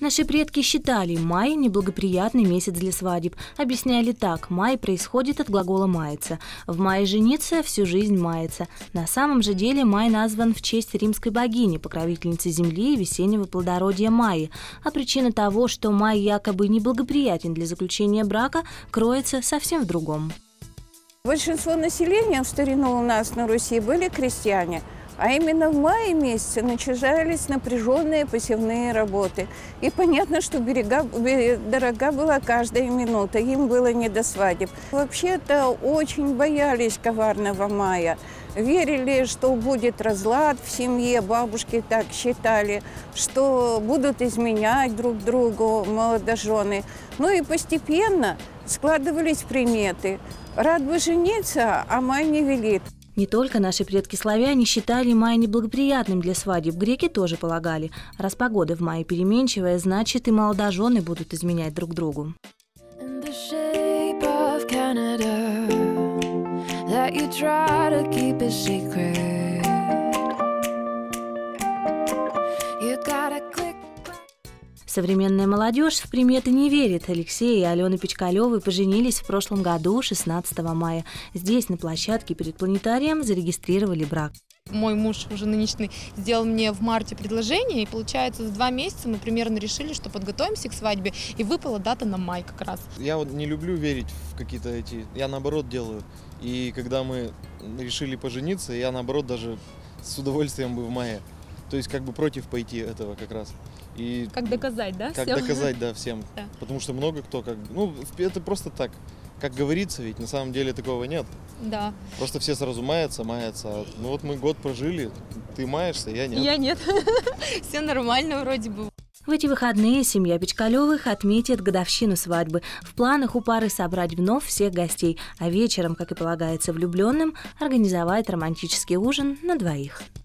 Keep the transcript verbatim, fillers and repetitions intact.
Наши предки считали май неблагоприятный месяц для свадеб. Объясняли так: май происходит от глагола «маяться». В мае жениться, всю жизнь мается. На самом же деле май назван в честь римской богини, покровительницы земли и весеннего плодородия Майи. А причина того, что май якобы неблагоприятен для заключения брака, кроется совсем в другом. Большинство населения в старину у нас на Руси были крестьяне. А именно в мае месяце начинались напряженные посевные работы. И понятно, что берега, дорога была каждая минута, им было не до свадеб. Вообще-то очень боялись коварного мая. Верили, что будет разлад в семье, бабушки так считали, что будут изменять друг другу молодожены. Ну и постепенно складывались приметы. Рад бы жениться, а май не велит. Не только наши предки-славяне считали май неблагоприятным для свадеб, греки тоже полагали. Раз погода в мае переменчивая, значит и молодожены будут изменять друг другу. Современная молодежь в приметы не верит. Алексей и Алена Пичкалевы поженились в прошлом году, шестнадцатого мая. Здесь, на площадке перед планетарием, зарегистрировали брак. Мой муж, уже нынешний, сделал мне в марте предложение, и, получается, за два месяца мы примерно решили, что подготовимся к свадьбе, и выпала дата на май как раз. Я вот не люблю верить в какие-то эти... Я наоборот делаю. И когда мы решили пожениться, я наоборот даже с удовольствием бы в мае. То есть как бы против пойти этого как раз. И как доказать, да? Как всем? доказать, да, всем. Да. Потому что много кто как... Ну, это просто так. Как говорится, ведь на самом деле такого нет. Да. Просто все сразу маятся, маятся. Ну вот мы год прожили, ты маешься, я нет. Я нет. Все нормально вроде бы. В эти выходные семья Пичкалевых отметит годовщину свадьбы. В планах у пары собрать вновь всех гостей, а вечером, как и полагается влюбленным, организовать романтический ужин на двоих.